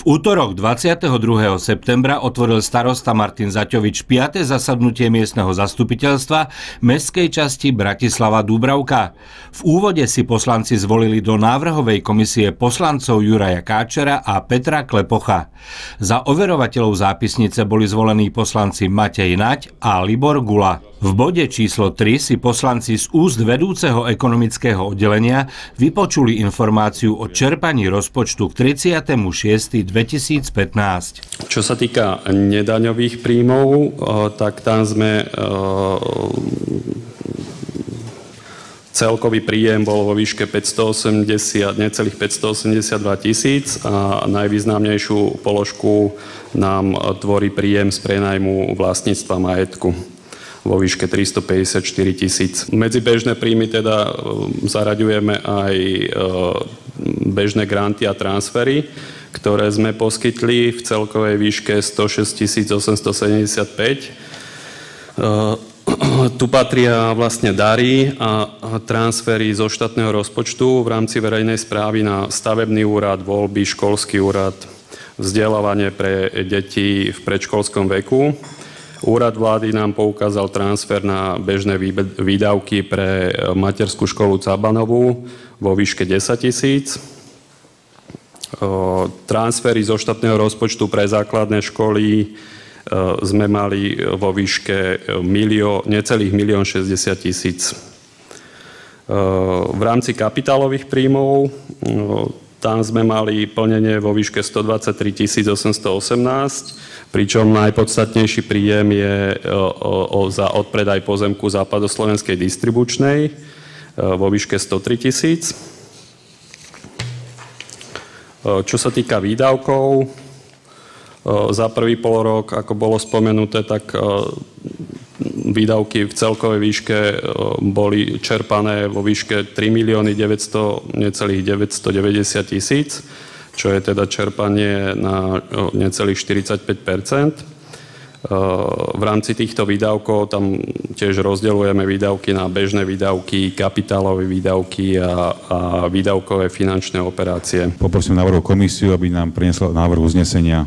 Útorok 22. septembra otvoril starosta Martin Zaťovič 5. zasadnutie miestneho zastupiteľstva mestskej časti Bratislava Dúbravka. V úvode si poslanci zvolili do návrhovej komisie poslancov Juraja Káčera a Petra Klepocha. Za overovateľov zápisnice boli zvolení poslanci Matej Naď a Libor Gula. V bode číslo 3 si poslanci z úst vedúceho ekonomického oddelenia vypočuli informáciu o čerpaní rozpočtu k 30.6.2015. Čo sa týka nedaňových príjmov, tak tam sme celkový príjem bol vo výške necelých 582 000 a najvýznamnejšiu položku nám tvorí príjem z prenajmu vlastníctva majetku vo výške 354 000. Medzi bežné príjmy teda zaraďujeme aj bežné granty a transfery, ktoré sme poskytli v celkovej výške 106 875. Tu patria vlastne dary a transfery zo štátneho rozpočtu v rámci verejnej správy na stavebný úrad, voľby, školský úrad, vzdelávanie pre deti v predškolskom veku. Úrad vlády nám poukázal transfer na bežné výdavky pre materskú školu Cabanovú vo výške 10 000. Transfery zo štátneho rozpočtu pre základné školy sme mali vo výške necelých 1 060 000. V rámci kapitálových príjmov tam sme mali plnenie vo výške 123 818, pričom najpodstatnejší príjem je za odpredaj pozemku Západoslovenskej distribučnej vo výške 103 000. Čo sa týka výdavkov, za prvý polrok, ako bolo spomenuté, tak výdavky v celkovej výške boli čerpané vo výške 3 necelých 990 000, čo je teda čerpanie na necelých 45%. V rámci týchto výdavkov tam tiež rozdeľujeme výdavky na bežné výdavky, kapitálové výdavky a výdavkové finančné operácie. Poprosím návrhu komisiu, aby nám priniesla návrh uznesenia.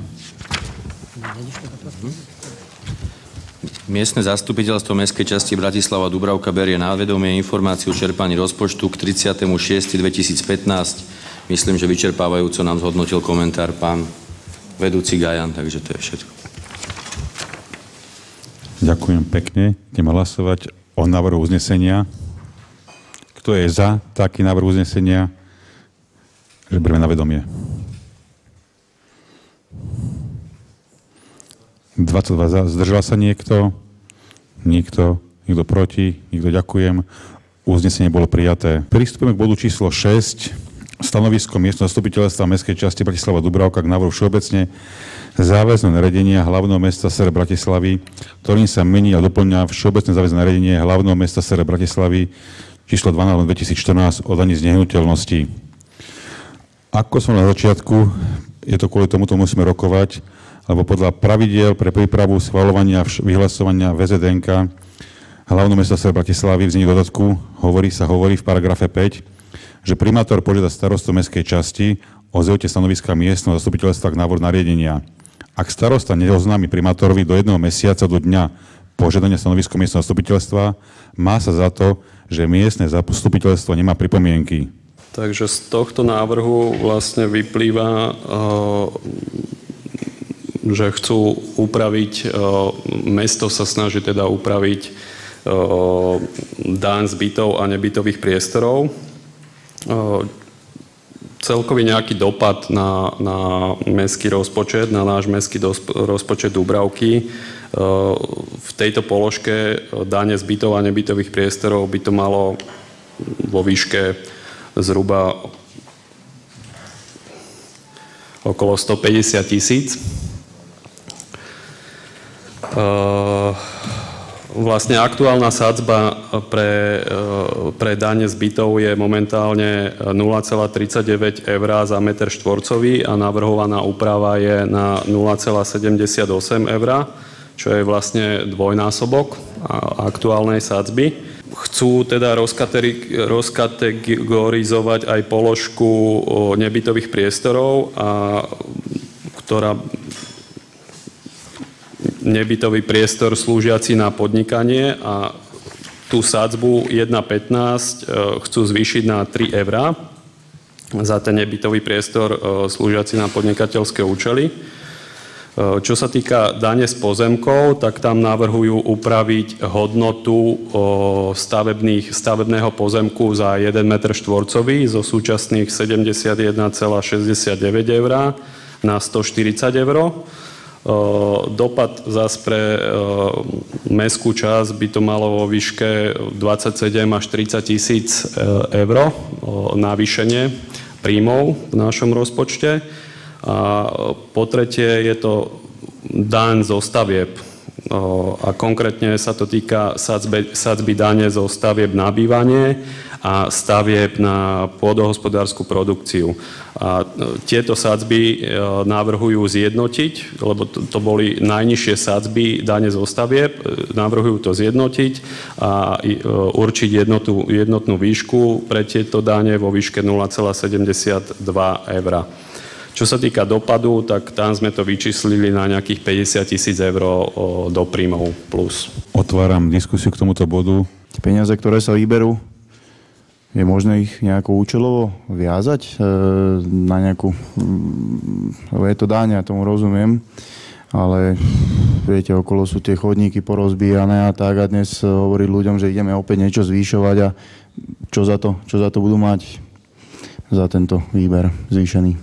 Miestne zastupiteľstvo mestskej časti Bratislava Dúbravka berie na vedomie informáciu o čerpaní rozpočtu k 30.6.2015. Myslím, že vyčerpávajúco nám zhodnotil komentár pán vedúci Gajan, takže to je všetko. Ďakujem pekne. Ideme hlasovať o návrhu uznesenia. Kto je za taký návrh uznesenia? Že berieme na vedomie. 22 za. Zdržal sa niekto? Nikto. Nikto proti? Nikto. Ďakujem. Uznesenie bolo prijaté. Pristúpime k bodu číslo 6. Stanovisko miestneho zastupiteľstva mestskej časti Bratislava Dúbravka k návrhu všeobecne záväzné nariadenia hlavného mesta SR Bratislavy, ktorým sa mení a doplňa všeobecné záväzné nariadenie hlavného mesta SR Bratislavy číslo 12/2014 o daní z nehnuteľností. Ako som na začiatku, je to kvôli tomuto musíme rokovať, lebo podľa pravidiel pre prípravu schvaľovania a vyhlasovania VZDNK hlavného mesta SR Bratislavy v znení dodatku hovorí v paragrafe 5, že primátor požiada starostu mestskej časti o zaujatie stanoviska miestneho zastupiteľstva k návrhu nariadenia. Ak starosta neoznámi primátorovi do 1 mesiaca do dňa požiadania stanoviska miestneho zastupiteľstva, má sa za to, že miestne zastupiteľstvo nemá pripomienky. Takže z tohto návrhu vlastne vyplýva, že chcú upraviť, mesto sa snaží teda upraviť daň z bytov a nebytových priestorov. Celkový nejaký dopad na mestský rozpočet, na náš mestský rozpočet Dúbravky. V tejto položke dane z bytov a nebytových priestorov by to malo vo výške zhruba okolo 150 000. Vlastne aktuálna sadzba pre dane z bytov je momentálne 0,39 eur za meter štvorcový a navrhovaná úprava je na 0,78 eur, čo je vlastne dvojnásobok aktuálnej sadzby. Chcú teda rozkategorizovať aj položku nebytových priestorov a k ktorá nebytový priestor slúžiaci na podnikanie a tú sadzbu 1,15 chcú zvýšiť na 3 € za ten nebytový priestor slúžiaci na podnikateľské účely. Čo sa týka dane z pozemkov, tak tam navrhujú upraviť hodnotu stavebného pozemku za 1 meter štvorcový zo súčasných 71,69 € na 140 €. Dopad zas pre mestskú časť by to malo vo výške 27 až 30 tisíc € navýšenie príjmov v našom rozpočte. A po tretie je to daň zo stavieb. A konkrétne sa to týka sadzby dane zo stavieb na bývanie a stavieb na pôdohospodársku produkciu. A tieto sadzby navrhujú zjednotiť, lebo to boli najnižšie sadzby dane zo stavieb, navrhujú to zjednotiť a určiť jednotnú výšku pre tieto dane vo výške 0,72 €. Čo sa týka dopadu, tak tam sme to vyčíslili na nejakých 50 tisíc € do príjmov plus. Otváram diskusiu k tomuto bodu. Peniaze, ktoré sa vyberú, je možné ich nejako účelovo viazať na nejakú... Je to dáň, ja tomu rozumiem, ale viete, okolo sú tie chodníky porozbíjané a tak a dnes hovorí ľuďom, že ideme opäť niečo zvýšovať a čo za to budú mať za tento výber zvýšený.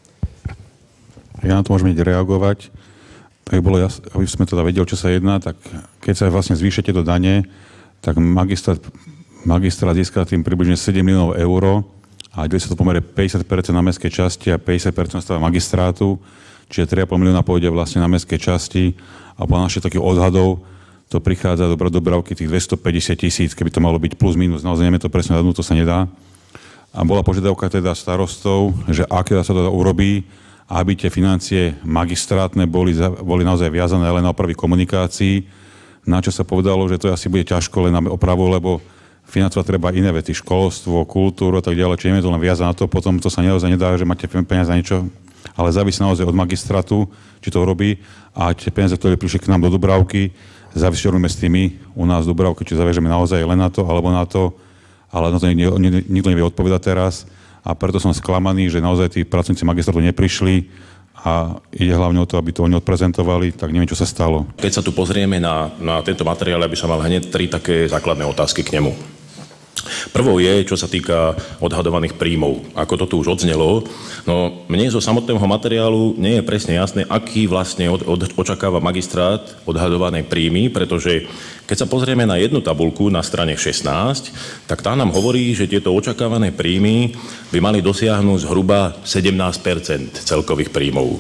Ja na to môžem reagovať. Tak bolo jasné, aby sme teda vedeli, čo sa jedná, tak keď sa vlastne zvýšia tieto dane, tak magistrát získa tým približne 7 miliónov € a ide sa to pomere 50% na mestskej časti a 50% stáva magistrátu, čiže 3,5 milióna pôjde vlastne na mestskej časti a po našich takých odhadov to prichádza do Dobravky tých 250 tisíc, keby to malo byť plus minus, naozaj neviem to presne odhadnúť, to sa nedá. A bola požiadavka teda starostov, že aké sa to teda urobí, aby tie financie magistrátne boli naozaj viazané len na opravy komunikácií, na čo sa povedalo, že to asi bude ťažko len na opravu, lebo financovať treba iné veci, školstvo, kultúru a tak ďalej, čiže nie je to len viazané na to, potom to sa naozaj nedá, že máte peniaze na niečo, ale závisí naozaj od magistrátu, či to robí a tie peniaze, ktoré prišli k nám do Dubravky, závisí, čo robíme s tými u nás v Dubravke, či zaviažeme naozaj len na to, alebo na to, ale na to nikto nevie odpovedať teraz. A preto som sklamaný, že naozaj tí pracovníci magistrátu neprišli a ide hlavne o to, aby to oni odprezentovali, tak neviem, čo sa stalo. Keď sa tu pozrieme na tento materiál, aby som mal hneď 3 také základné otázky k nemu. Prvou je, čo sa týka odhadovaných príjmov. Ako to tu už odznelo, no mne zo samotného materiálu nie je presne jasné, aký vlastne očakáva magistrát odhadované príjmy, pretože keď sa pozrieme na jednu tabuľku na strane 16, tak tá nám hovorí, že tieto očakávané príjmy by mali dosiahnuť zhruba 17% celkových príjmov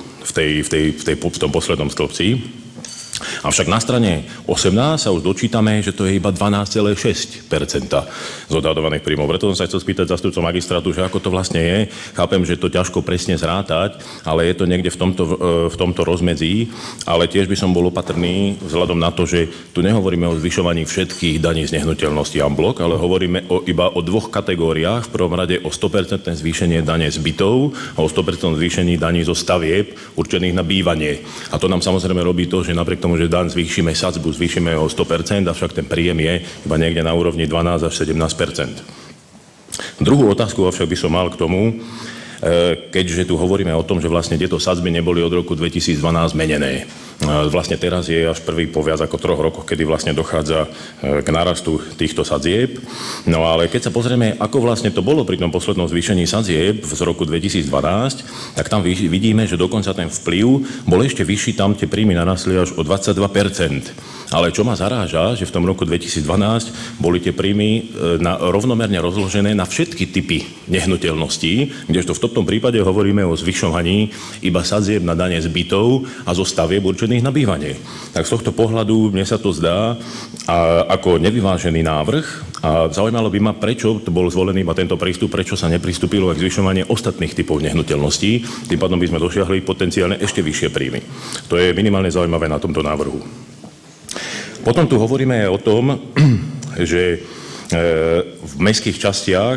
v tom poslednom stĺpci. Avšak na strane 18 sa už dočítame, že to je iba 12,6% z odhadovaných príjmov. Preto som sa chcel spýtať zastupcov magistrátu, že ako to vlastne je. Chápem, že to ťažko presne zrátať, ale je to niekde v tomto rozmedzí. Ale tiež by som bol opatrný vzhľadom na to, že tu nehovoríme o zvyšovaní všetkých daní z nehnuteľnosti en bloc, ale hovoríme iba o 2 kategóriách. V prvom rade o 100% zvýšenie dane z bytov a o 100% zvýšení daní zo stavieb určených na bývanie. A to nám samozrejme robí to, že napriek tomu, že daň zvýšime sadzbu, zvýšime o 100%, avšak ten príjem je iba niekde na úrovni 12 až 17%. Druhú otázku avšak by som mal k tomu, keďže tu hovoríme o tom, že vlastne tieto sadzby neboli od roku 2012 menené. Vlastne teraz je až prvý po viac ako 3 rokoch, kedy vlastne dochádza k narastu týchto sadzieb. No ale keď sa pozrieme, ako vlastne to bolo pri tom poslednom zvýšení sadzieb z roku 2012, tak tam vidíme, že dokonca ten vplyv bol ešte vyšší, tam tie príjmy narastli až o 22%. Ale čo ma zaráža, že v tom roku 2012 boli tie príjmy rovnomerne rozložené na všetky typy nehnuteľností, kdežto v tomto prípade hovoríme o zvyšovaní iba sadzieb na dane z bytov a zo stavieb určených na bývanie. Tak z tohto pohľadu mne sa to zdá ako nevyvážený návrh a zaujímalo by ma, prečo to bol zvolený iba tento prístup, prečo sa nepristúpilo k zvyšovaniu ostatných typov nehnuteľností, tým pádom by sme dosiahli potenciálne ešte vyššie príjmy. To je minimálne zaujímavé na tomto návrhu. Potom tu hovoríme aj o tom, že v mestských častiach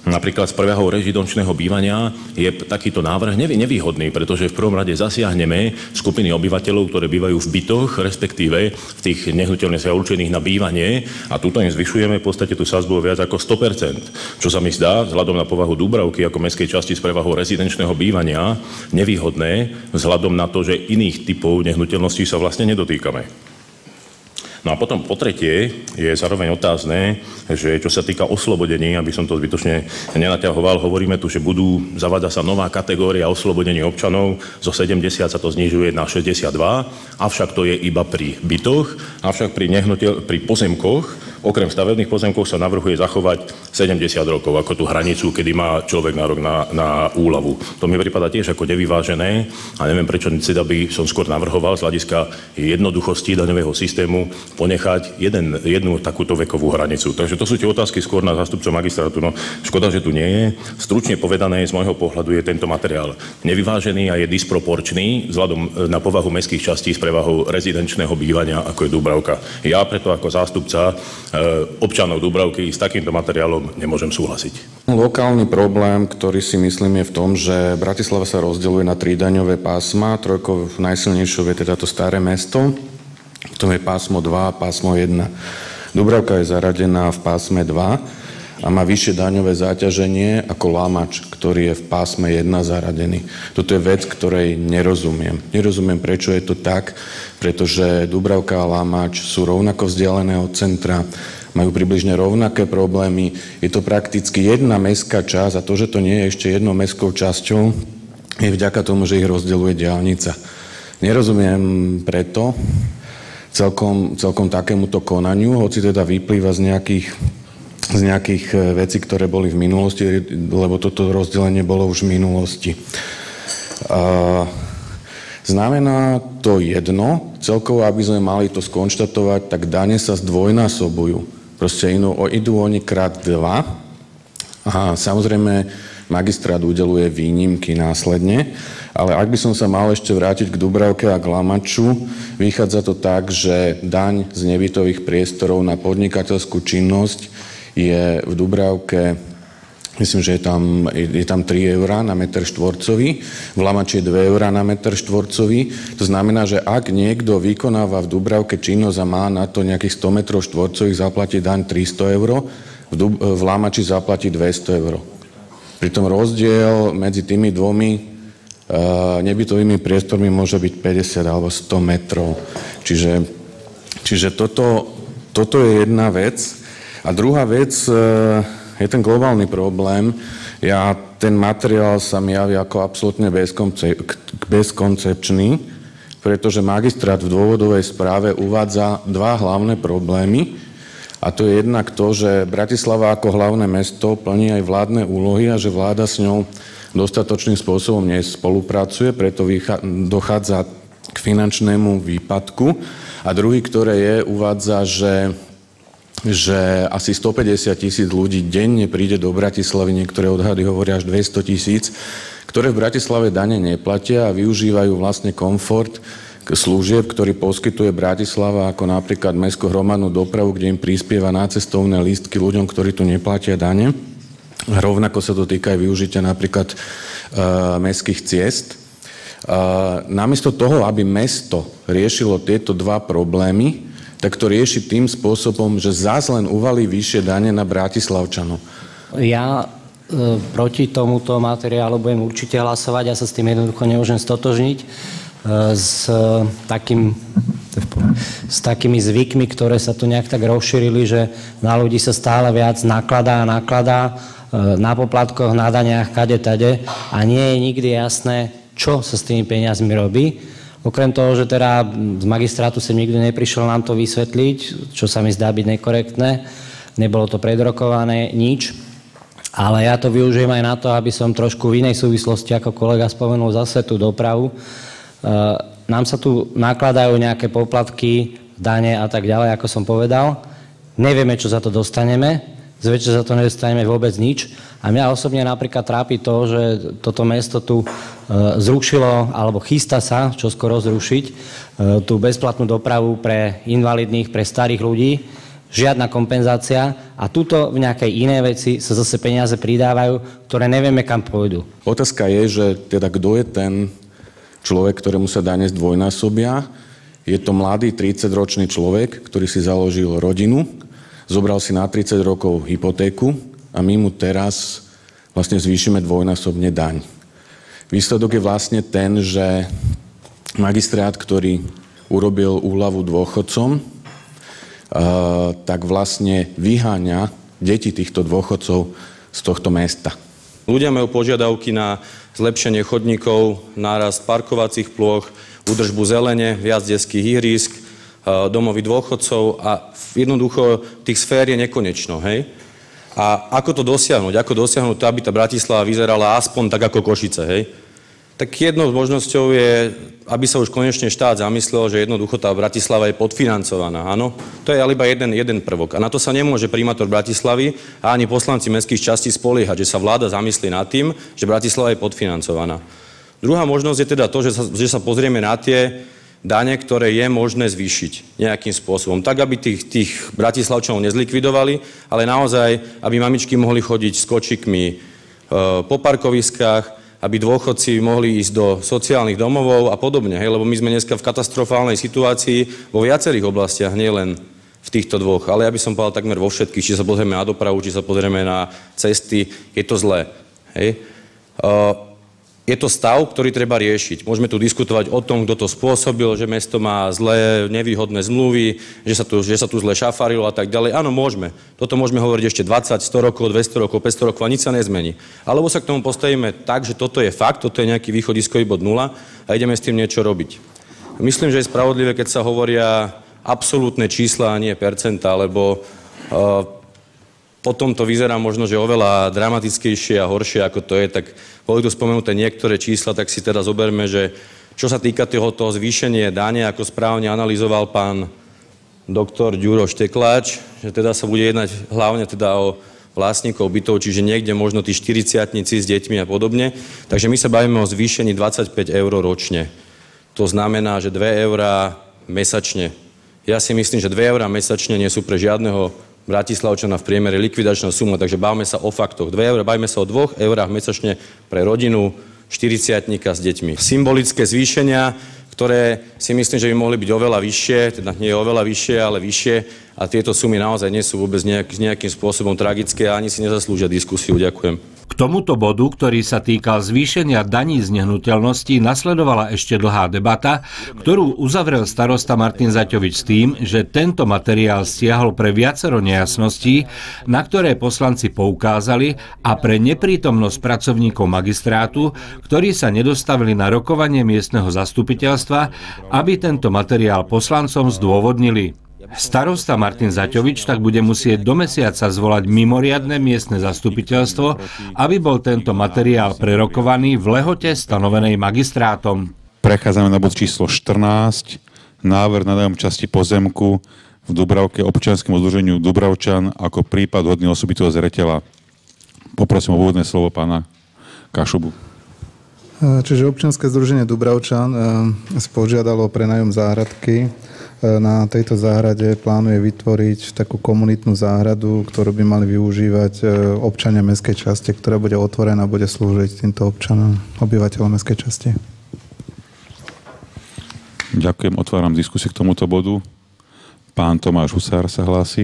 napríklad z prvého rezidenčného bývania je takýto návrh nevýhodný, pretože v prvom rade zasiahneme skupiny obyvateľov, ktoré bývajú v bytoch, respektíve v tých nehnuteľniach určených na bývanie a tuto im zvyšujeme v podstate tú sadzbu viac ako 100%, čo sa mi zdá vzhľadom na povahu Dúbravky ako mestskej časti s prevahou rezidenčného bývania nevýhodné vzhľadom na to, že iných typov nehnuteľností sa vlastne nedotýkame. No a potom po tretie je zároveň otázne, že čo sa týka oslobodení, aby som to zbytočne nenaťahoval, hovoríme tu, že zavádza sa nová kategória oslobodení občanov, zo 70 sa to znižuje na 62, avšak to je iba pri bytoch, avšak pri pozemkoch, okrem stavebných pozemkov sa navrhuje zachovať 70 rokov ako tú hranicu, kedy má človek nárok na úľavu. To mi prípada tiež ako nevyvážené a neviem, prečo by som skôr navrhoval z hľadiska jednoduchosti daňového systému ponechať jednu takúto vekovú hranicu. Takže to sú tie otázky skôr na zástupcov magistrátu. No, škoda, že tu nie je. Stručne povedané, z môjho pohľadu je tento materiál nevyvážený a je disproporčný vzhľadom na povahu mestských častí s prevahou rezidenčného bývania, ako je Dúbravka. Ja preto ako zástupca občanov Dúbravky s takýmto materiálom nemôžem súhlasiť. Lokálny problém, ktorý si myslím je v tom, že Bratislava sa rozdeľuje na 3 daňové pásma. Trojkou najsilnejšou je teda to staré mesto, potom je pásmo 2 a pásmo 1. Dúbravka je zaradená v pásme 2 a má vyššie daňové záťaženie ako Lamač, ktorý je v pásme 1 zaradený. Toto je vec, ktorej nerozumiem. Nerozumiem, prečo je to tak, pretože Dúbravka a Lamač sú rovnako vzdialené od centra, majú približne rovnaké problémy. Je to prakticky jedna mestská časť a to, že to nie je ešte jednou mestskou časťou, je vďaka tomu, že ich rozdeľuje diaľnica. Nerozumiem preto celkom takémuto konaniu, hoci teda vyplýva z nejakých vecí, ktoré boli v minulosti, lebo toto rozdelenie bolo už v minulosti. Znamená to jedno, celkovo, aby sme mali to skonštatovať, tak dane sa zdvojnásobujú. Proste idú oni krát 2 a samozrejme magistrát udeluje výnimky následne, ale ak by som sa mal ešte vrátiť k Dúbravke a k Lamaču, vychádza to tak, že daň z nebytových priestorov na podnikateľskú činnosť je v Dúbravke, myslím, že je tam 3 eurá na meter štvorcový, v Lamači je 2 eurá na meter štvorcový. To znamená, že ak niekto vykonáva v Dúbravke činnosť a má na to nejakých 100 metrov štvorcových, zaplatí daň 300 eur, v Lamači zaplatí 200 eur. Pritom rozdiel medzi tými dvomi nebytovými priestormi môže byť 50 alebo 100 metrov. Čiže toto je jedna vec. A druhá vec je ten globálny problém. Ten materiál sa mi javí ako absolútne bezkoncepčný, pretože magistrát v dôvodovej správe uvádza 2 hlavné problémy. A to je jednak to, že Bratislava ako hlavné mesto plní aj vládne úlohy a že vláda s ňou dostatočným spôsobom nespolupracuje, preto dochádza k finančnému výpadku. A druhý, ktoré je, uvádza, že asi 150 000 ľudí denne príde do Bratislavy, niektoré odhady hovoria až 200 000, ktoré v Bratislave dane neplatia a využívajú vlastne komfort služieb, ktorý poskytuje Bratislava, ako napríklad mestskú hromadnú dopravu, kde im prispieva na cestovné lístky ľuďom, ktorí tu neplatia dane. Rovnako sa to týka aj využitia napríklad mestských ciest. Namiesto toho, aby mesto riešilo tieto 2 problémy, tak to rieši tým spôsobom, že zás len uvalí vyššie dane na Bratislavčanov. Ja proti tomuto materiálu budem určite hlasovať. Ja sa s tým jednoducho nemôžem stotožniť. S takými zvykmi, ktoré sa tu nejak tak rozšírili, že na ľudí sa stále viac nakladá na poplatkoch, na daniach, kade-tade a nie je nikdy jasné, čo sa s tými peniazmi robí. Okrem toho, že teda z magistrátu sem nikto neprišiel nám to vysvetliť, čo sa mi zdá byť nekorektné, nebolo to predrokované, nič. Ale ja to využijem aj na to, aby som trošku v inej súvislosti, ako kolega spomenul, zase tú dopravu. Nám sa tu nakladajú nejaké poplatky, dane a tak ďalej, ako som povedal. Nevieme, čo za to dostaneme. Zväčša za to nedostaneme vôbec nič. A mňa osobne napríklad trápi to, že toto mesto tu zrušilo, alebo chystá sa čoskoro zrušiť tú bezplatnú dopravu pre invalidných, pre starých ľudí, Žiadna kompenzácia a tuto v nejakej inej veci sa zase peniaze pridávajú, ktoré nevieme, kam pôjdu. Otázka je, že teda kto je ten človek, ktorému sa dane zdvojnásobia. Je to mladý 30-ročný človek, ktorý si založil rodinu, zobral si na 30 rokov hypotéku a my mu teraz vlastne zvýšime dvojnásobne daň. Výsledok je vlastne ten, že magistrát, ktorý urobil úľavu dôchodcom, tak vlastne vyháňa deti týchto dôchodcov z tohto mesta. Ľudia majú požiadavky na zlepšenie chodníkov, nárast parkovacích plôch, údržbu zelene, viac detských ihrísk, domovy dôchodcov a jednoducho tých sfér je nekonečno, hej? A ako to dosiahnuť? Ako dosiahnuť to, aby tá Bratislava vyzerala aspoň tak ako Košice, hej? Tak jednou z možnosťou je, aby sa už konečne štát zamyslel, že jednoducho tá Bratislava je podfinancovaná, áno? To je ale iba jeden prvok. A na to sa nemôže primátor Bratislavy a ani poslanci mestských častí spoliehať, že sa vláda zamyslí nad tým, že Bratislava je podfinancovaná. Druhá možnosť je teda to, že sa pozrieme na tie dane, ktoré je možné zvýšiť nejakým spôsobom. Tak, aby tých Bratislavčanov nezlikvidovali, ale naozaj, aby mamičky mohli chodiť s kočikmi po parkoviskách, aby dôchodci mohli ísť do sociálnych domovov a podobne, hej? Lebo my sme dneska v katastrofálnej situácii vo viacerých oblastiach, nielen v týchto dvoch, ale ja by som povedal takmer vo všetkých, či sa pozrieme na dopravu, či sa pozrieme na cesty, je to zlé. Hej? Je to stav, ktorý treba riešiť. Môžeme tu diskutovať o tom, kto to spôsobil, že mesto má zlé, nevýhodné zmluvy, že sa tu zle šafarilo a tak ďalej. Áno, môžeme. Toto môžeme hovoriť ešte 20, 100 rokov, 200 rokov, 500 rokov a nič sa nezmení. Alebo sa k tomu postavíme tak, že toto je fakt, toto je nejaký východiskový bod 0 a ideme s tým niečo robiť. Myslím, že je spravodlivé, keď sa hovoria absolútne čísla a nie percentá, lebo potom to vyzerá možno, že oveľa dramatickejšie a horšie, ako to je, tak boli tu spomenuté niektoré čísla, tak si teda zoberme, že čo sa týka toho zvýšenia dane, ako správne analyzoval pán doktor Ďuro Štekláč, že teda sa bude jednať hlavne teda o vlastníkov bytov, čiže niekde možno tí 40-tnici s deťmi a podobne. Takže my sa bavíme o zvýšení 25 eur ročne. To znamená, že 2 eurá mesačne. Ja si myslím, že 2 eurá mesačne nie sú pre žiadneho Bratislavčana v priemere likvidačná suma, takže bavíme sa o faktoch. 2 eurá, bavíme sa o 2 eurách mesačne pre rodinu, 40-tníka s deťmi. Symbolické zvýšenia, ktoré si myslím, že by mohli byť oveľa vyššie, teda nie oveľa vyššie, ale vyššie a tieto sumy naozaj nie sú vôbec nejakým spôsobom tragické a ani si nezaslúžia diskusiu. Ďakujem. K tomuto bodu, ktorý sa týkal zvýšenia daní z nehnuteľností, nasledovala ešte dlhá debata, ktorú uzavrel starosta Martin Zaťovič s tým, že tento materiál stiahol pre viacero nejasností, na ktoré poslanci poukázali a pre neprítomnosť pracovníkov magistrátu, ktorí sa nedostavili na rokovanie miestneho zastupiteľstva, aby tento materiál poslancom zdôvodnili. Starosta Martin Zaťovič tak bude musieť do mesiaca zvolať mimoriadne miestne zastupiteľstvo, aby bol tento materiál prerokovaný v lehote stanovenej magistrátom. Prechádzame na bod číslo 14. Návrh na nájom časti pozemku v Dubravke občianskemu združeniu Dubravčan ako prípad hodný osobitého zreteľa. Poprosím o úvodné slovo pána Kašubu. Čiže občianske združenie Dubravčan požiadalo o prenájom záhradky. Na tejto záhrade plánuje vytvoriť takú komunitnú záhradu, ktorú by mali využívať občania mestskej časti, ktorá bude otvorená a bude slúžiť týmto občanom, obyvateľom mestskej časti. Ďakujem, otváram diskusiu k tomuto bodu. Pán Tomáš Husár sa hlási.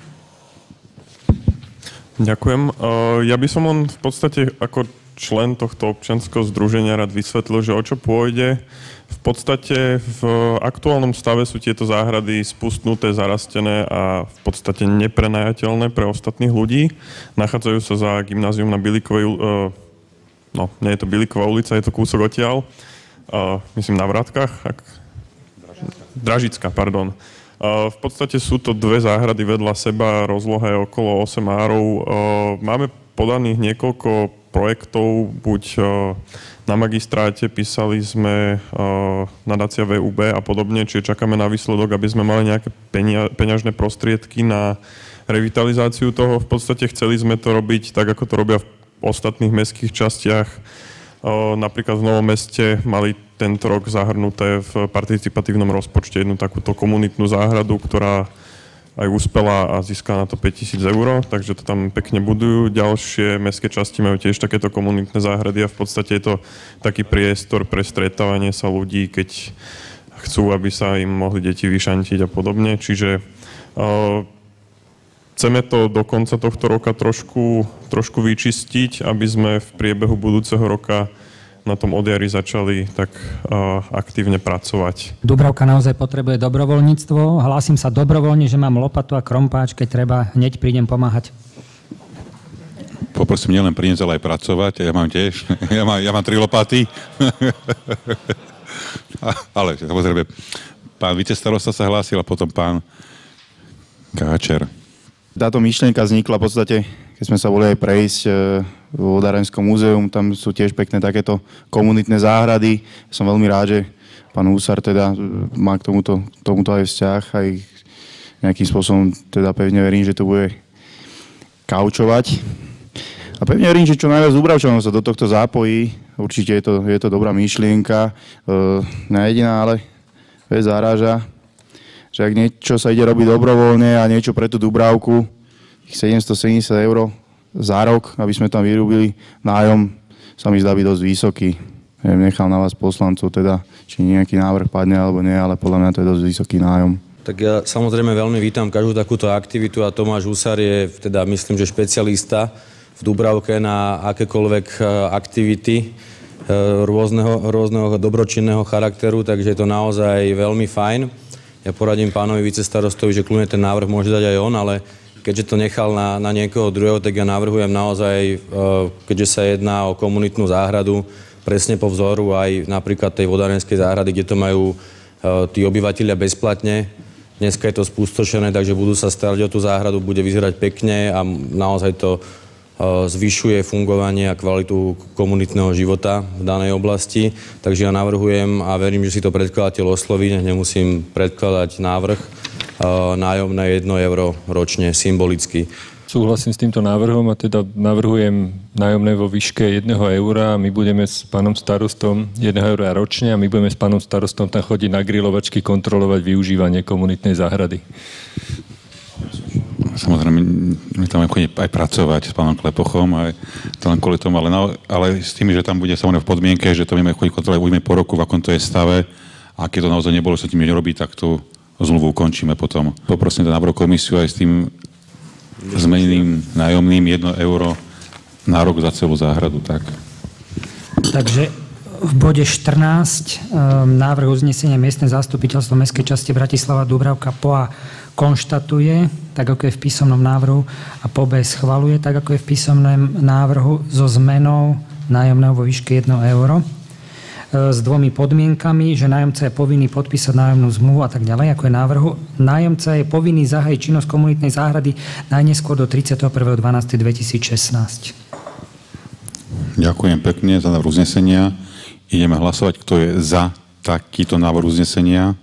Ďakujem. Ja by som len v podstate ako člen tohto občianskeho združenia rád vysvetlil, že o čo pôjde. V podstate v aktuálnom stave sú tieto záhrady spustnuté, zarastené a v podstate neprenajateľné pre ostatných ľudí. Nachádzajú sa za gymnázium na Bilikovej, nie je to Biliková ulica, je to kúsok odtiaľ. Myslím na Vrátkach. Dražická, pardon. V podstate sú to dve záhrady vedľa seba, rozloha je okolo 8 árov. Máme podaných niekoľko projektov, buď na magistráte, písali sme nadácia VUB a podobne, čiže čakáme na výsledok, aby sme mali nejaké peňažné prostriedky na revitalizáciu toho. V podstate chceli sme to robiť tak, ako to robia v ostatných mestských častiach. Napríklad v Novom Meste mali tento rok zahrnuté v participatívnom rozpočte jednu takúto komunitnú záhradu, ktorá aj uspela a získala na to 5 000 eur, takže to tam pekne budujú. Ďalšie mestské časti majú tiež takéto komunitné záhrady a v podstate je to taký priestor pre stretávanie sa ľudí, keď chcú, aby sa im mohli deti vyšantiť a podobne. Čiže chceme to do konca tohto roka trošku vyčistiť, aby sme v priebehu budúceho roka na tom od jary začali tak aktívne pracovať. Dúbravka naozaj potrebuje dobrovoľníctvo. Hlásim sa dobrovoľne, že mám lopatu a krompáč, keď treba, hneď prídem pomáhať. Poprosím nielen priniesť, ale aj pracovať. Ja mám tiež. Ja mám 3 lopaty. Ale samozrejme, pán vicestarosta sa hlásil a potom pán Káčer. Táto myšlienka vznikla v podstate, keď sme sa boli aj prejsť v Vodárenskom múzeum, tam sú tiež pekné takéto komunitné záhrady. Som veľmi rád, že pán Husar teda má k tomuto aj vzťah, aj nejakým spôsobom teda pevne verím, že to bude kaučovať. A pevne verím, že čo najviac Dúbravčanov sa do tohto zápojí. Určite je to dobrá myšlienka. Jediná ale vec zaráža, že ak niečo sa ide robiť dobrovoľne a niečo pre tú Dúbravku, 770 eur za rok, aby sme tam vyrúbili nájom, sa mi zdá byť dosť vysoký. Nechám na vás poslancov teda, či nejaký návrh padne alebo nie, ale podľa mňa to je dosť vysoký nájom. Tak ja samozrejme veľmi vítam každú takúto aktivitu a Tomáš Husar je teda myslím, že špecialista v Dúbravke na akékoľvek aktivity rôzneho dobročinného charakteru, takže je to naozaj veľmi fajn. Ja poradím pánovi vicestarostovi, že kľudne ten návrh môže dať aj on, ale keďže to nechal na niekoho druhého, tak ja navrhujem naozaj, keďže sa jedná o komunitnú záhradu, presne po vzoru aj napríklad tej vodárenskej záhrady, kde to majú tí obyvateľia bezplatne. Dneska je to spustošené, takže budú sa starať o tú záhradu, bude vyzerať pekne a naozaj to zvyšuje fungovanie a kvalitu komunitného života v danej oblasti. Takže ja navrhujem a verím, že si to predkladateľ osloví, nemusím predkladať návrh, nájomné 1 euro ročne, symbolicky. Súhlasím s týmto návrhom a teda navrhujem nájomné vo výške 1 eura a my budeme s pánom starostom 1 eura ročne a my budeme s pánom starostom tam chodiť na grilovačky kontrolovať využívanie komunitnej záhrady. Samozrejme, my tam budeme aj pracovať s pánom Klepochom, aj to len kvôli tomu, ale s tým, že tam bude samozrejme v podmienke, že to budeme chodiť kontrolovať, budeme po roku, v akom to je stave, a keď to naozaj nebolo, sa tým nerobí, tak tú zmluvu ukončíme potom. Poprosím teda návrh komisiu aj s tým zmeneným nájomným 1 euro na rok za celú záhradu. Tak. Takže v bode 14 návrh uznesenia miestne zastupiteľstvo Mestskej časti Bratislava Dúbravka POA konštatuje, tak ako je v písomnom návrhu, a po B schvaľuje, tak ako je v písomnom návrhu, so zmenou nájomného vo výške 1 euro s 2 podmienkami, že nájomca je povinný podpísať nájomnú zmluvu a tak ďalej, ako je návrhu. Nájomca je povinný zahájiť činnosť komunitnej záhrady najneskôr do 31.12.2016. Ďakujem pekne za návrh uznesenia. Ideme hlasovať, kto je za takýto návrh uznesenia.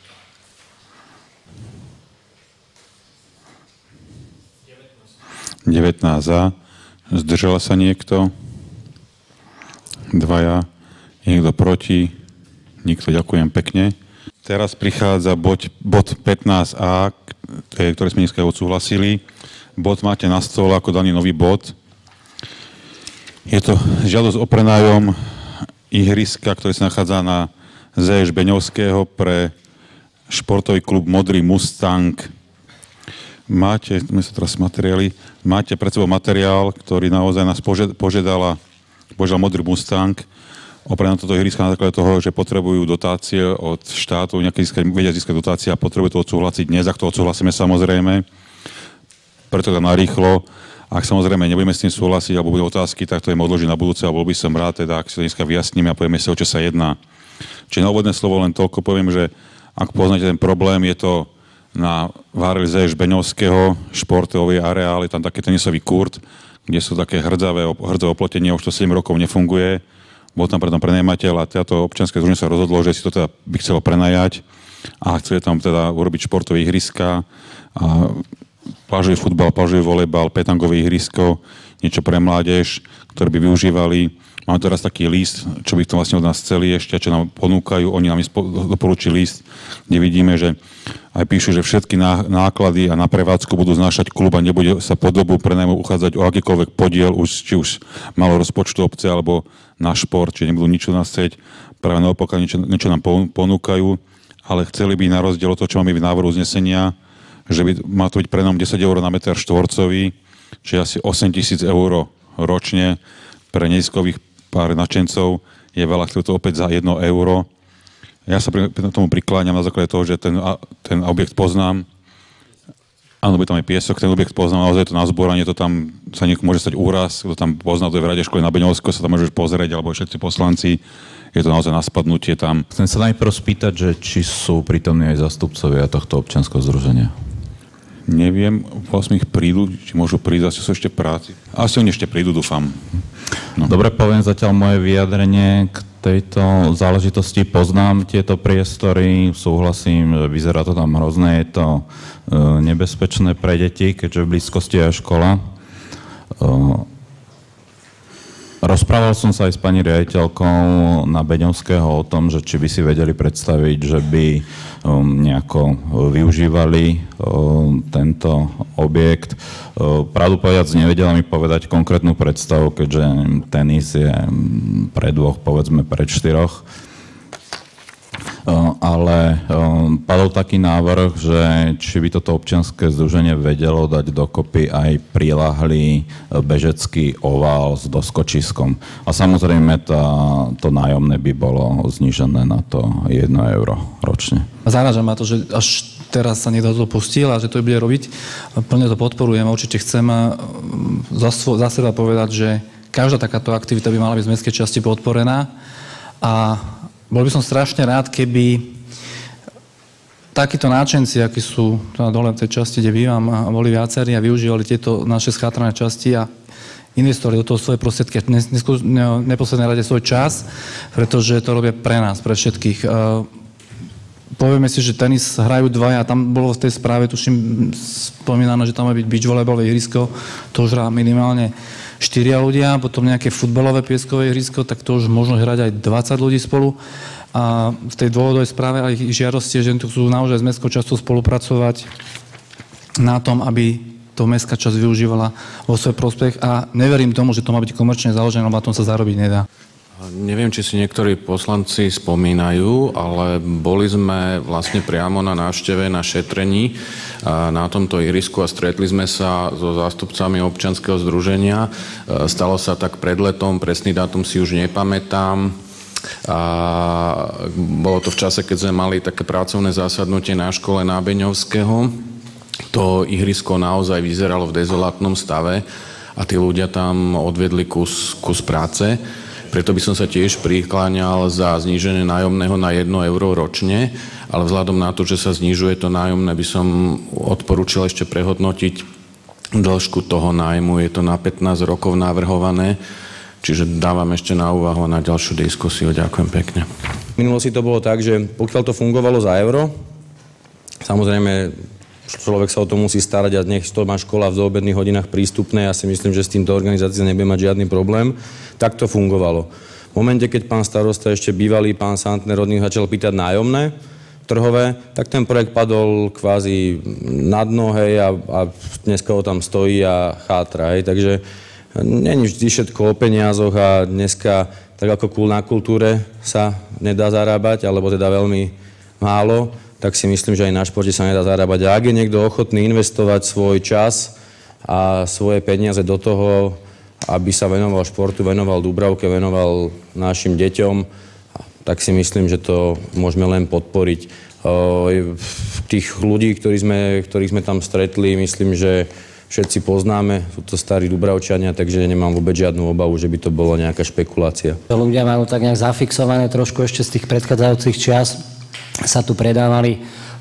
Za. Zdržal sa niekto? 2. Niekto proti? Nikto. Ďakujem pekne. Teraz prichádza bod 15a, ktorý sme dneska odsúhlasili. Bod máte na stole ako daný nový bod. Je to žiadosť o prenájom ihriska, ktoré sa nachádza na ZŠ Beňovského pre športový klub Modrý Mustang. Máte pred sebou materiál, ktorý naozaj nás požiadal Modrý Mustang oprať na toto ihriska na základe toho, že potrebujú dotácie od štátu, vedia získať dotácie a potrebujú to odsúhlasiť dnes, ak to odsúhlasíme samozrejme. Preto to narýchlo. Ak samozrejme nebudeme s tým súhlasiť alebo budú otázky, tak to je odložiť na budúce a bol by som rád, teda, ak si to dneska vyjasníme a povieme si, o čo sa jedná. Čiže na úvodné slovo len toľko poviem, že ak poznáte ten problém, je to na Váreli ZŠ Beňovského športový areál, je tam taký tenisový kurt, kde sú také hrdzové oplotenie, už to 7 rokov nefunguje. Bol tam preto prenajímateľ a táto občianske združenie sa rozhodlo, že si to teda by chcelo prenajať a chceli tam teda urobiť športové ihriska, plážový futbal, plážový volejbal, petangové ihrisko, niečo pre mládež, ktoré by využívali. Máme teraz taký list, čo by to vlastne od nás chceli ešte, čo nám ponúkajú. Oni nám doporučili list, kde vidíme, že aj píšu, že všetky náklady a na prevádzku budú znášať klub a nebude sa po dobu prenajmu uchádzať o akýkoľvek podiel, či už malo rozpočtu obce alebo na šport, či nebudú nič od nás chcieť. Práve naopak niečo nám ponúkajú, ale chceli by na rozdiel od toho, čo máme v návrhu uznesenia, že by má to byť prenájom 10 eur na meter štvorcový, čiže asi 8 000 eur ročne pre neziskových pár nadšencov je veľa, ktoré to opäť za 1 euro. Ja sa tomu prikláňam na základe toho, že ten objekt poznám. Áno, by tam je piesok, ten objekt poznám, naozaj to na zboranie, to tam sa môže stať úraz, kto tam pozná, to je v rade školy na Beňovsku, sa tam môžeš pozrieť, alebo všetci poslanci, je to naozaj na spadnutie tam. Chcem sa najprv spýtať, že či sú prítomní aj zastupcovia tohto občianskeho združenia. Neviem, vlastne ich prídu, či môžu prísť, asi sú ešte práci. Asi oni ešte prídu, dúfam. No. Dobre, poviem zatiaľ moje vyjadrenie k tejto záležitosti. Poznám tieto priestory, súhlasím, že vyzerá to tam hrozné, je to nebezpečné pre deti, keďže v blízkosti je škola. Rozprával som sa aj s pani riaditeľkou na Beňovského o tom, že či by si vedeli predstaviť, že by nejako využívali tento objekt. Pravdu povedať, nevedela mi povedať konkrétnu predstavu, keďže tenis je pre 2, povedzme pre 4. Ale padol taký návrh, že či by toto občianske združenie vedelo dať dokopy aj prilahlý bežecký ovál s doskočiskom. A samozrejme to nájomné by bolo znížené na to 1 euro ročne. Záraža ma to, že až teraz sa niekto to pustil a že to bude robiť. Plne to podporujem a určite chcem za seba povedať, že každá takáto aktivita by mala byť z mestskej časti podporená a bol by som strašne rád, keby takíto náčenci, akí sú dole v tej časti, kde bývam, a boli viacerí a využívali tieto naše schátrané časti a investovali do toho svoje prostriedky, v neposlednej rade svoj čas, pretože to robia pre nás, pre všetkých. Povieme si, že tenis hrajú 2 a tam bolo v tej správe, tuším, spomínané, že tam má byť beach volejbalové ihrisko, to už hrá minimálne 4 ľudia, potom nejaké futbalové pieskové ihrisko, tak to už možno hrať aj 20 ľudí spolu. A v tej dôvodovej správe aj ich žiadosti, že tu chcú naozaj s mestskou časťou spolupracovať na tom, aby to mestská časť využívala vo svoj prospech a neverím tomu, že to má byť komerčne založené, lebo na tom sa zarobiť nedá. Neviem, či si niektorí poslanci spomínajú, ale boli sme vlastne priamo na návšteve, na šetrení na tomto ihrisku a stretli sme sa so zástupcami občianskeho združenia. Stalo sa tak pred letom, presný dátum si už nepamätám. A bolo to v čase, keď sme mali také pracovné zásadnutie na škole na Beňovského. To ihrisko naozaj vyzeralo v dezolátnom stave a tí ľudia tam odvedli kus práce. Preto by som sa tiež prikláňal za zníženie nájomného na 1 euro ročne, ale vzhľadom na to, že sa znižuje to nájomné, by som odporúčil ešte prehodnotiť dĺžku toho nájmu. Je to na 15 rokov navrhované, čiže dávam ešte na úvahu a na ďalšiu diskusiu. Ďakujem pekne. V minulosti to bolo tak, že pokiaľ to fungovalo za euro, samozrejme človek sa o to musí starať a nech to má škola v doobedných hodinách prístupné. Ja si myslím, že s týmto organizácia nebude mať žiadny problém. Tak to fungovalo. V momente, keď pán starosta, ešte bývalý pán Santner od nich začal pýtať nájomné trhové, tak ten projekt padol kvázi na dno, hej, a dneska ho tam stojí a chátra. Hej. Takže nie je vždy všetko o peniazoch a dneska, tak ako na kultúre sa nedá zarábať, alebo teda veľmi málo, tak si myslím, že aj na športe sa nedá zarábať. A ak je niekto ochotný investovať svoj čas a svoje peniaze do toho, aby sa venoval športu, venoval Dúbravke, venoval našim deťom, tak si myslím, že to môžeme len podporiť. Tých ľudí, ktorých sme tam stretli, myslím, že všetci poznáme, sú to starí Dúbravčania, takže nemám vôbec žiadnu obavu, že by to bola nejaká špekulácia. Ľudia majú tak nejak zafixované trošku ešte z tých predchádzajúcich čias. Sa tu predávali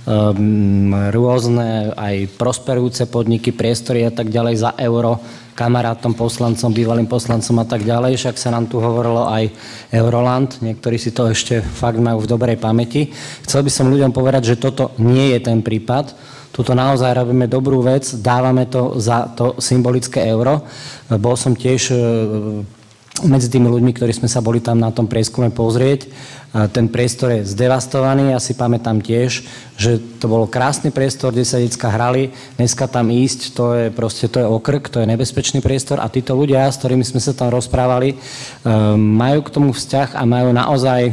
rôzne aj prosperujúce podniky, priestory a tak ďalej za euro kamarátom, poslancom, bývalým poslancom a tak ďalej. Však sa nám tu hovorilo aj Euroland. Niektorí si to ešte fakt majú v dobrej pamäti. Chcel by som ľuďom povedať, že toto nie je ten prípad. Tuto naozaj robíme dobrú vec, dávame to za to symbolické euro. Bol som tiež medzi tými ľuďmi, ktorí sme sa boli tam na tom prieskume pozrieť. Ten priestor je zdevastovaný, ja si pamätám tiež, že to bolo krásny priestor, kde sa decká hrali, dneska tam ísť, to je okrk, to je nebezpečný priestor a títo ľudia, s ktorými sme sa tam rozprávali, majú k tomu vzťah a majú naozaj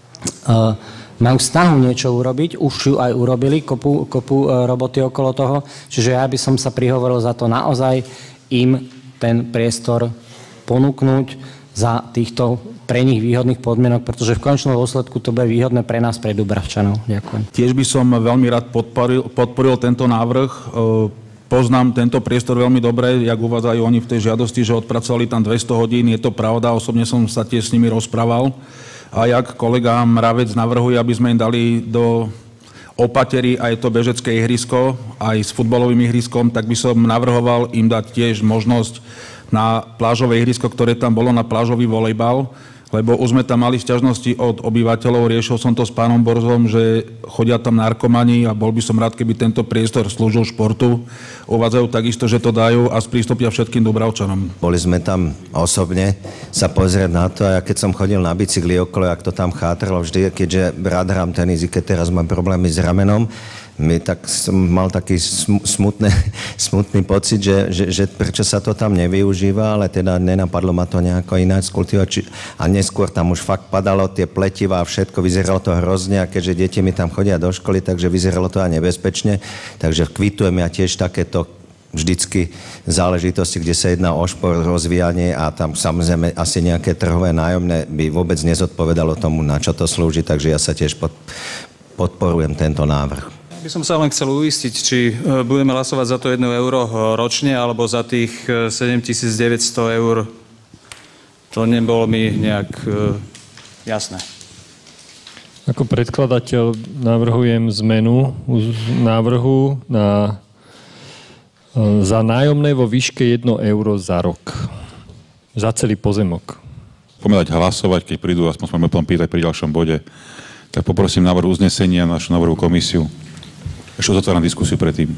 majú snahu niečo urobiť, už ju aj urobili, kopu roboty okolo toho, čiže ja by som sa prihovoril za to naozaj im ten priestor ponúknuť za týchto pre nich výhodných podmienok, pretože v končnom dôsledku to bude výhodné pre nás, pre Dubravčanov. Ďakujem. Tiež by som veľmi rád podporil tento návrh. Poznám tento priestor veľmi dobre, jak uvádzajú oni v tej žiadosti, že odpracovali tam 200 hodín. Je to pravda, osobne som sa tiež s nimi rozprával. A jak kolega Mravec navrhuje, aby sme im dali do opatery aj to bežecké ihrisko, aj s futbalovým ihriskom, tak by som navrhoval im dať tiež možnosť na plážové ihrisko, ktoré tam bolo, na plážový volejbal, lebo už sme tam mali sťažnosti od obyvateľov, riešil som to s pánom Borzom, že chodia tam narkomani a bol by som rád, keby tento priestor slúžil športu. Uvádzajú takisto, že to dajú a sprístupia všetkým Dubravčanom. Boli sme tam osobne sa pozrieť na to a ja keď som chodil na bicykli okolo, jak to tam chátralo vždy, keďže rád hrám tenis, i keď teraz mám problémy s ramenom, tak som mal taký smutný pocit, že prečo sa to tam nevyužíva, ale teda nenapadlo ma to nejako ináč skultivovať. A neskôr tam už fakt padalo tie pletiva a všetko, vyzeralo to hrozne a keďže deti mi tam chodia do školy, takže vyzeralo to aj nebezpečne. Takže kvitujem ja tiež takéto vždycky záležitosti, kde sa jedná o šport, rozvíjanie a tam samozrejme asi nejaké trhové nájomné by vôbec nezodpovedalo tomu, na čo to slúži, takže ja sa tiež podporujem tento návrh. By som sa len chcel uistiť, či budeme hlasovať za to 1 euro ročne, alebo za tých 7 900 eur. To nebolo mi nejak jasné. Ako predkladateľ navrhujem zmenu návrhu za nájomné vo výške 1 euro za rok. Za celý pozemok. Poďme dať hlasovať, keď prídu, aspoň sme potom pýtať pri ďalšom bode. Tak poprosím návrh uznesenia na našu návrhu komisiu. Ešte otváram diskusiu predtým.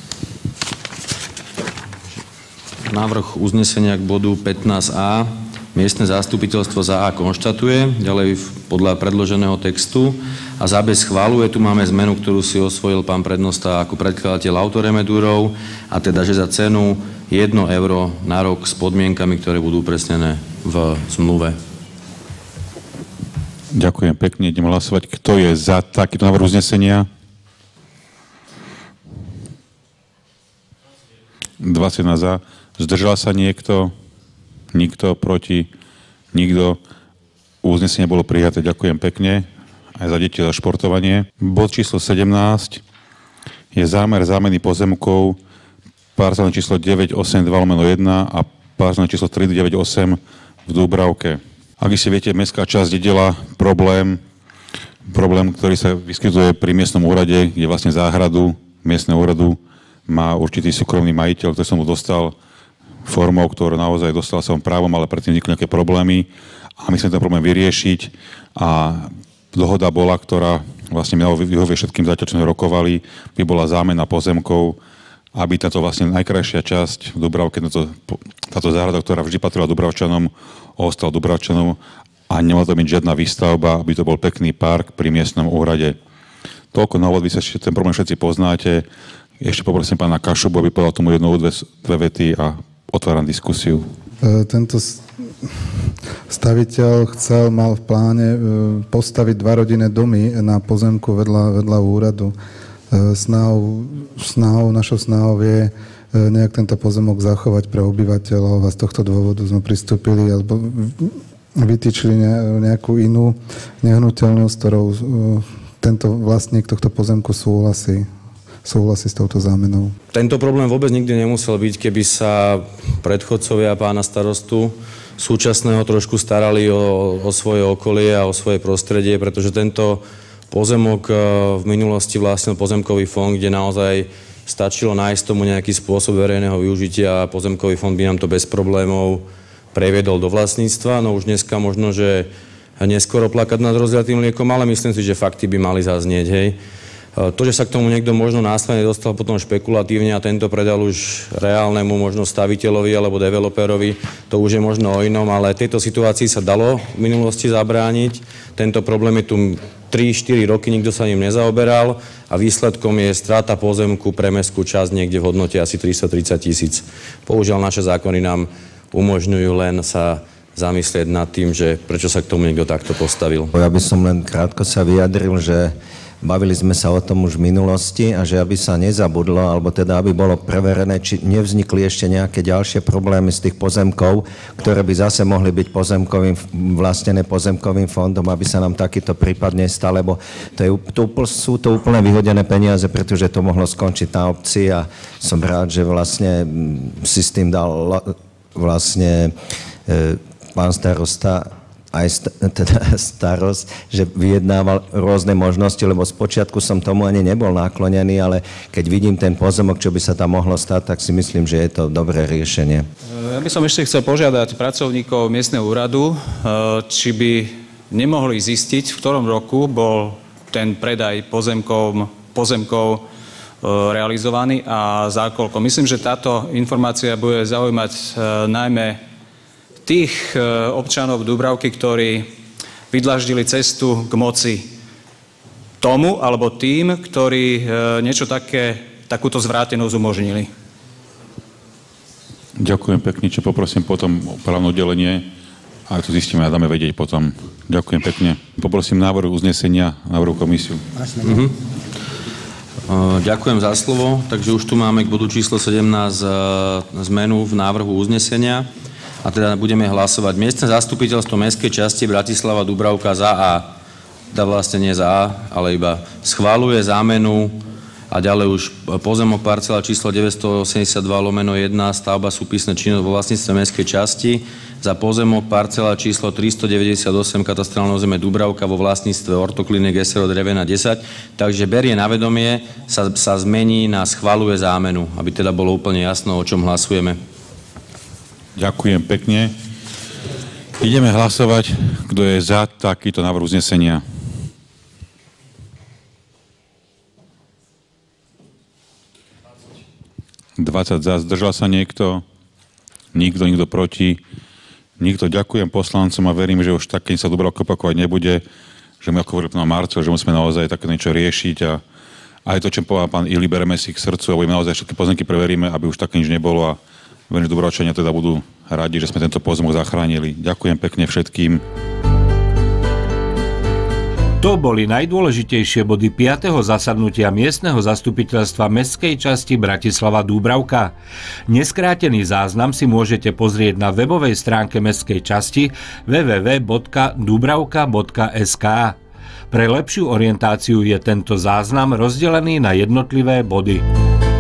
Návrh uznesenia k bodu 15a. Miestne zastupiteľstvo za A konštatuje, ďalej podľa predloženého textu a za B schvaľuje. Tu máme zmenu, ktorú si osvojil pán prednosta ako predkladateľ autoremedúrov a teda, že za cenu 1 euro na rok s podmienkami, ktoré budú upresnené v zmluve. Ďakujem pekne. Ideme hlasovať. Kto je za takýto návrh uznesenia? 20 za. Zdržal sa niekto? Nikto proti? Nikto. Uznesenie bolo prijaté. Ďakujem pekne. Aj za deti, za športovanie. Bod číslo 17 je zámer zámeny pozemkov parcelné číslo 982/1 a parcelné číslo 398 v Dúbravke. Ak si viete, mestská časť videla problém, ktorý sa vyskytuje pri miestnom úrade, kde vlastne záhradu miestneho úradu má určitý súkromný majiteľ, ktorý som mu dostal formou, ktorú naozaj dostal som právom, ale predtým vznikli nejaké problémy a my chceme ten problém vyriešiť a dohoda bola, ktorá vlastne mala vyhovieť všetkým zatiaľ, čo sme rokovali, by bola zámena pozemkov, aby táto vlastne najkrajšia časť v Dubravke, táto záhrada, ktorá vždy patrila Dubravčanom, ostala Dubravčanom a nemala to byť žiadna výstavba, aby to bol pekný park pri miestnom úrade. Toľko na úvod, vy sa ten problém všetci poznáte. Ešte poprosím pána Kašubu, aby povedal tomu jednu, dve vety a otváram diskusiu. Tento staviteľ mal v pláne postaviť 2 rodinné domy na pozemku vedľa úradu. Našou snahou je nejak tento pozemok zachovať pre obyvateľov a z tohto dôvodu sme pristúpili alebo vytýčili nejakú inú nehnuteľnosť, ktorou tento vlastník tohto pozemku súhlasí s touto zámenou. Tento problém vôbec nikdy nemusel byť, keby sa predchodcovia pána starostu súčasného trošku starali o svoje okolie a o svoje prostredie, pretože tento pozemok v minulosti vlastnil pozemkový fond, kde naozaj stačilo nájsť tomu nejaký spôsob verejného využitia a pozemkový fond by nám to bez problémov previedol do vlastníctva. No už dneska možno, že neskoro plakať nad rozliatým mliekom, ale myslím si, že fakty by mali zaznieť, hej. To, že sa k tomu niekto možno následne dostal potom špekulatívne a tento predal už reálnemu možno staviteľovi alebo developerovi, to už je možno o inom, ale tejto situácii sa dalo v minulosti zabrániť. Tento problém je tu 3-4 roky, nikto sa ním nezaoberal a výsledkom je strata pozemku pre mestskú časť niekde v hodnote asi 330 000. Bohužiaľ, naše zákony nám umožňujú len sa zamyslieť nad tým, že prečo sa k tomu niekto takto postavil. Ja by som len krátko sa vyjadril, že bavili sme sa o tom už v minulosti a že aby sa nezabudlo, alebo teda aby bolo preverené, či nevznikli ešte nejaké ďalšie problémy z tých pozemkov, ktoré by zase mohli byť vlastnené pozemkovým fondom, aby sa nám takýto prípad nestal, lebo sú to úplne vyhodené peniaze, pretože to mohlo skončiť na obci a som rád, že vlastne si s tým dal vlastne pán starosta aj starost, že vyjednával rôzne možnosti, lebo spočiatku som tomu ani nebol naklonený, ale keď vidím ten pozemok, čo by sa tam mohlo stať, tak si myslím, že je to dobré riešenie. Ja by som ešte chcel požiadať pracovníkov miestneho úradu, či by nemohli zistiť, v ktorom roku bol ten predaj pozemkov realizovaný a za koľko. Myslím, že táto informácia bude zaujímať najmä tých občanov Dúbravky, ktorí vydlaždili cestu k moci tomu alebo tým, ktorí niečo takúto zvrátenosť umožnili. Ďakujem pekne, čo poprosím potom o právne oddelenie a to zistíme a dáme vedieť potom. Ďakujem pekne. Poprosím návrh uznesenia, návrh komisiu. Ďakujem za slovo. Takže už tu máme k bodu číslo 17 zmenu v návrhu uznesenia. A teda budeme hlasovať. Miestne zastupiteľstvo mestskej časti Bratislava Dúbravka za A, teda vlastne nie za A, ale iba schvaľuje zámenu a ďalej už pozemok parcela číslo 982/1, stavba súpisné činnosť vo vlastníctve mestskej časti, za pozemok parcela číslo 398 katastrálne územie Dúbravka vo vlastníctve Ortokliniek SRO Drevena 10, takže berie na vedomie, sa zmení na schvaľuje zámenu, aby teda bolo úplne jasno, o čom hlasujeme. Ďakujem pekne. Ideme hlasovať, kto je za takýto návrh uznesenia. (20 za). Zdržal sa niekto? Nikto proti? Nikto. Ďakujem poslancom a verím, že už také sa Dúbravka opakovať nebude, že my ako hovoril pán Marcel, že musíme naozaj také niečo riešiť a aj to, čo povedal pán Ili, bereme si k srdcu a budeme naozaj všetky pozemky preveríme, aby už také nič nebolo a verím, že Dúbravčania teda budú radi, že sme tento pozemok zachránili. Ďakujem pekne všetkým. To boli najdôležitejšie body 5. zasadnutia miestneho zastupiteľstva mestskej časti Bratislava Dúbravka. Neskrátený záznam si môžete pozrieť na webovej stránke mestskej časti www.dubravka.sk. Pre lepšiu orientáciu je tento záznam rozdelený na jednotlivé body.